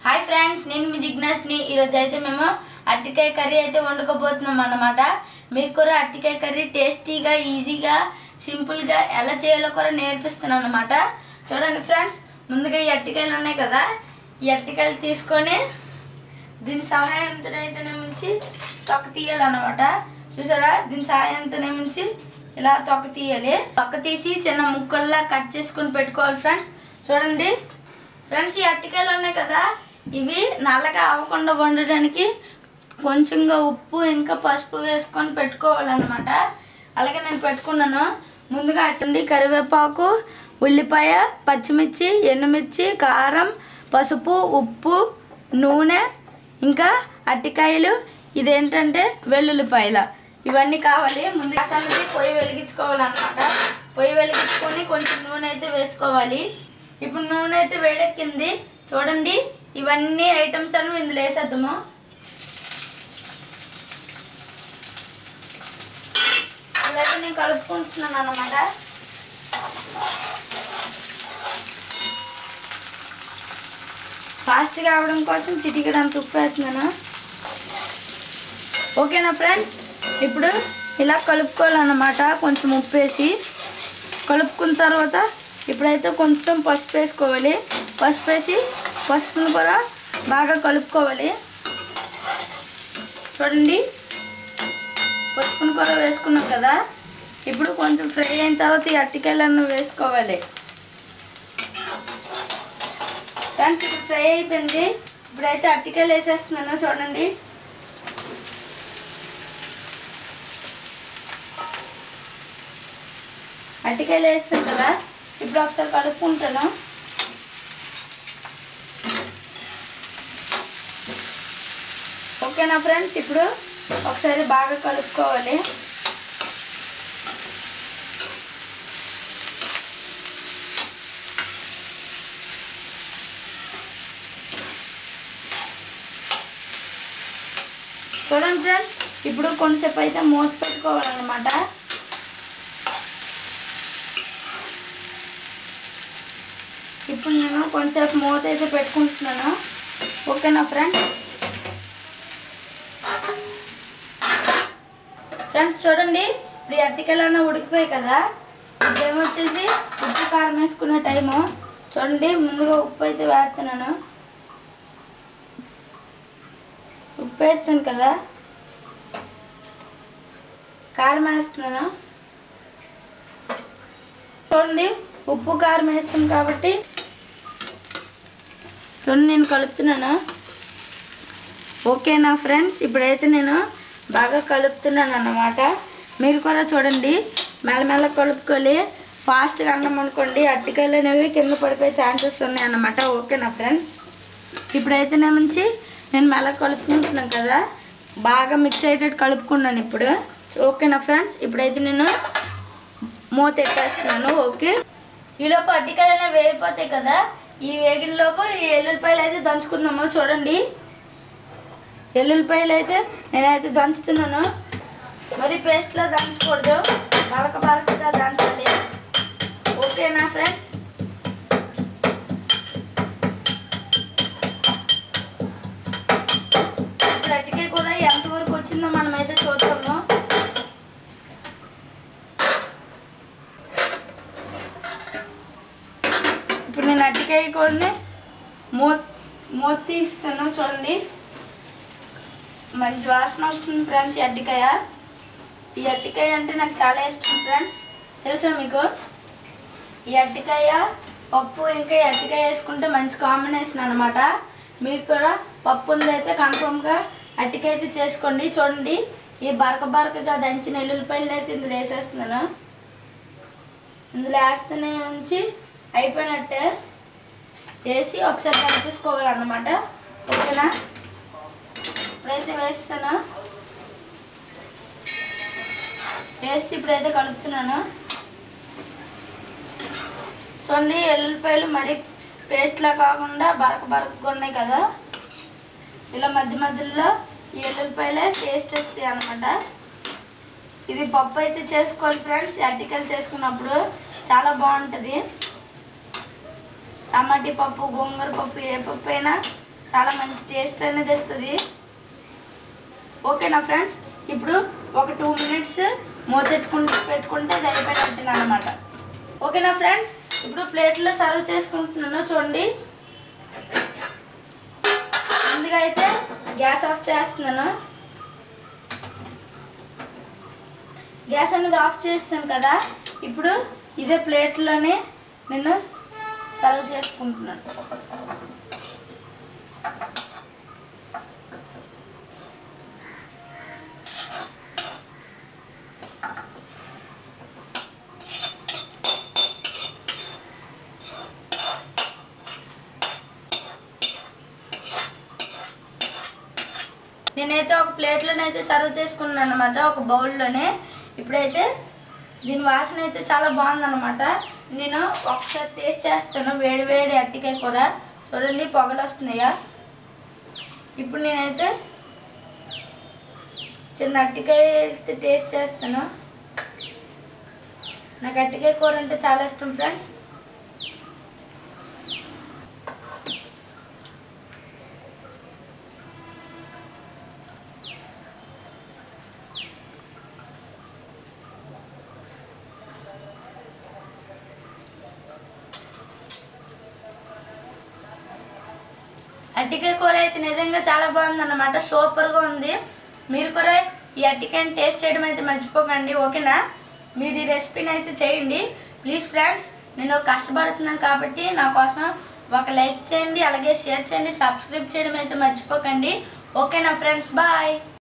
Hi friends నేను మీ జిగ్నాస్ని ఈ రోజు అయితే మేము అట్టికాయ కర్రీ అయితే వండుకోబోతున్నాం అన్నమాట। మీకు కూడా అట్టికాయ కర్రీ టేస్టీగా ఈజీగా సింపుల్ గా ఎలా చేయాలో కూడా నేర్పిస్తున్నాను అన్నమాట। చూడండి ఫ్రెండ్స్, ముందుగా ఈ అట్టికాయలు ఉన్నాయి కదా, ఈ అట్టికాయలు తీసుకొని దీని సహాయంతోనే ముంచి తొక్క తీయాలన్నమాట। చూసారా, దీని సహాయంతోనే ముంచి ఇలా తొక్క తీయాలి। తొక్క తీసి చిన్న ముక్కల్లా కట్ చేసుకొని పెట్టుకోవాలి ఫ్రెండ్స్। చూడండి ఫ్రెండ్స్, ఈ అట్టికాయలు ఉన్నాయి కదా, ఇవి నల్లగా అవ్వకుండా వండడానికి కొంచెంగా ఉప్పు ఇంకా పసుపు వేసుకొని పెట్టుకోవాలన్నమాట। అలాగే నేను పెట్టుకున్నాను। ముందుగా అట్టుండి కరివేపాకు, ఉల్లిపాయ, పచ్చిమిర్చి, ఎండుమిర్చి, కారం, పసుపు, ఉప్పు, నూనె, ఇంకా అట్టికాయలు, ఇదేంటంటే వెల్లుల్లిపాయల, ఇవన్నీ కావాలి। ముందు అసలు పొయ్యి వెలిగించుకోవాలన్నమాట। పొయ్యి వెలిగించుకొని కొంచెం నూనె అయితే వేసుకోవాలి। ఇప్పుడు నూనె అయితే వేడెక్కింది। చూడండి, ఇవన్నీ ఐటమ్స్ అన్ని ఇందులో వేసేద్దాము। అలాగే నేను కలుపుకుంటున్నాను అన్నమాట। ఫాస్ట్గా అవడం కోసం చిటికెడంత ఉప్పు వేస్తున్నాను। ఓకేనా ఫ్రెండ్స్, ఇప్పుడు ఇలా కలుపుకోవాలన్నమాట। కొంచెం ఉప్పు వేసి కలుపుకున్న తర్వాత ఇప్పుడైతే కొంచెం పసుపు వేసుకోవాలి। పసుపు వేసి పసుపును కూడా బాగా కలుపుకోవాలి। చూడండి, పసుపును కూడా వేసుకున్నాం కదా, ఇప్పుడు కొంచెం ఫ్రై అయిన తర్వాత ఈ అట్టికాయలను వేసుకోవాలి ఫ్రెండ్స్। ఇప్పుడు ఫ్రై అయిపోయింది। ఇప్పుడైతే అట్టికాయలు వేసేస్తున్నాను। చూడండి, అట్టికాయలు వేస్తాం కదా, ఇప్పుడు ఒకసారి కలుపుకుంటాను। ఓకేనా ఫ్రెండ్స్, ఇప్పుడు ఒకసారి బాగా కలుపుకోవాలి। చూడండి ఫ్రెండ్స్, ఇప్పుడు కొంచెంసేపు అయితే మూత పెట్టుకోవాలన్నమాట। ఇప్పుడు నేను కొంచెంసేపు మూత అయితే పెట్టుకుంటున్నాను। ఓకేనా ఫ్రెండ్స్। ఫ్రెండ్స్ చూడండి, ఇప్పుడు అట్టికాయలన్నా ఉడికిపోయాయి కదా, ఇప్పుడు ఏమొచ్చేసి ఉప్పు కారం వేసుకునే టైము। చూడండి, ముందుగా ఉప్పు అయితే వేస్తున్నాను। ఉప్పు వేస్తాను కదా, కారం వేస్తున్నాను। చూడండి, ఉప్పు కారం వేస్తాను కాబట్టి చూడండి నేను కలుపుతున్నాను। ఓకేనా ఫ్రెండ్స్, ఇప్పుడైతే నేను బాగా కలుపుతున్నాను అన్నమాట। మీరు కూడా చూడండి, మెల్లమెల్ల కలుపుకోవాలి। ఫాస్ట్గా అన్నం అనుకోండి, అట్టికాయలు అనేవి కింద పడిపోయే ఛాన్సెస్ ఉన్నాయి అన్నమాట। ఓకేనా ఫ్రెండ్స్, ఇప్పుడైతే నేను మెల్ల కలుపుకుంటున్నాను కదా, బాగా మిక్స్ అయ్యేటట్టు కలుపుకున్నాను ఇప్పుడు। ఓకేనా ఫ్రెండ్స్, ఇప్పుడైతే నేను మూత పెట్టేస్తున్నాను। ఓకే, ఈలోపు అట్టికాయలు అనేవి వేగిపోతాయి కదా, ఈ వేగినలోపు ఈ ఎల్లుల్లిపాయలు అయితే దంచుకుందాము। చూడండి, ఎల్లుల్లిపాయలు అయితే నేనైతే దంచుతున్నాను। మరి పేస్ట్లో దంచకూడదు, బరకగా దంచాలి। ఓకేనా ఫ్రెండ్స్, ఇప్పుడు అట్టికాయ కూడా ఎంతవరకు వచ్చిందో మనమైతే చూద్దాము। ఇప్పుడు నేను అట్టికాయ కూడా మూత తీస్తాను। చూడండి, మంచి వాసన వస్తుంది ఫ్రెండ్స్। ఈ అట్టికాయ అంటే నాకు చాలా ఇష్టం ఫ్రెండ్స్, తెలుసా మీకు? ఈ అట్టికాయ పప్పు ఇంకా ఈ అట్టికాయ వేసుకుంటే మంచి కాంబినేషన్ అనమాట। మీకు కూడా పప్పు ఉందైతే కన్ఫర్మ్గా అట్టికాయ అయితే చేసుకోండి। చూడండి, ఈ బరకగా దంచిన ఎల్లుల్లిపాయలు అయితే ఇందులో వేసేస్తున్నాను। ఇందులో వేస్తూనే ఉంచి అయిపోయినట్టే వేసి ఒకసారి కలిపేసుకోవాలన్నమాట। ఓకేనా, ఇప్పుడైతే వేస్తాను, వేసి ఇప్పుడైతే కలుపుతున్నాను। చూడండి, ఎల్లుల్లిపాయలు మరి పేస్ట్లా కాకుండా బరకగా ఉన్నాయి కదా, ఇలా మధ్య మధ్యలో ఈ ఎల్లుల్లిపాయలే టేస్ట్ వస్తాయి అన్నమాట। ఇది పప్పు అయితే చేసుకోవాలి ఫ్రెండ్స్, అట్టికాయలు చేసుకున్నప్పుడు చాలా బాగుంటుంది। టమాటీ పప్పు, గోంగూర పప్పు, ఏ పప్పు అయినా చాలా మంచి టేస్ట్ అనేది ఇస్తుంది. ఓకేనా ఫ్రెండ్స్, ఇప్పుడు ఒక 2 మినిట్స్ మూత పెట్టుకుంటే ఇది అయిపోయినట్టు అన్నమాట. ఓకేనా ఫ్రెండ్స్, ఇప్పుడు ప్లేట్లో సర్వ్ చేసుకుంటున్నాను. చూడండి, ముందుగా అయితే గ్యాస్ ఆఫ్ చేస్తున్నాను. గ్యాస్ అనేది ఆఫ్ చేస్తాను కదా, ఇప్పుడు ఇదే ప్లేట్లోనే నేను సర్వ్ చేసుకుంటున్నాను. నేనైతే ఒక ప్లేట్లోనైతే సర్వ్ చేసుకున్నాను అన్నమాట, ఒక బౌల్లోనే. ఇప్పుడైతే దీని వాసన అయితే చాలా బాగుందన్నమాట. నేను ఒకసారి టేస్ట్ చేస్తాను. వేడి వేడి అరటికాయ కూర చూడండి, పొగలు వస్తున్నాయా. ఇప్పుడు నేనైతే చిన్న అరటికాయ అయితే టేస్ట్ చేస్తాను. నాకు అరటికాయ కూర అంటే చాలా ఇష్టం ఫ్రెండ్స్. అరటికాయ కూర అయితే నిజంగా చాలా బాగుందన్నమాట, సూపర్గా ఉంది. మీరు కూడా ఈ అరటికాయని టేస్ట్ చేయడం అయితే మర్చిపోకండి. ఓకేనా, మీరు ఈ రెసిపీని అయితే చేయండి ప్లీజ్ ఫ్రెండ్స్. నేను కష్టపడుతున్నాను కాబట్టి నా కోసం ఒక లైక్ చేయండి, అలాగే షేర్ చేయండి, సబ్స్క్రైబ్ చేయడం అయితే మర్చిపోకండి. ఓకేనా ఫ్రెండ్స్, బాయ్.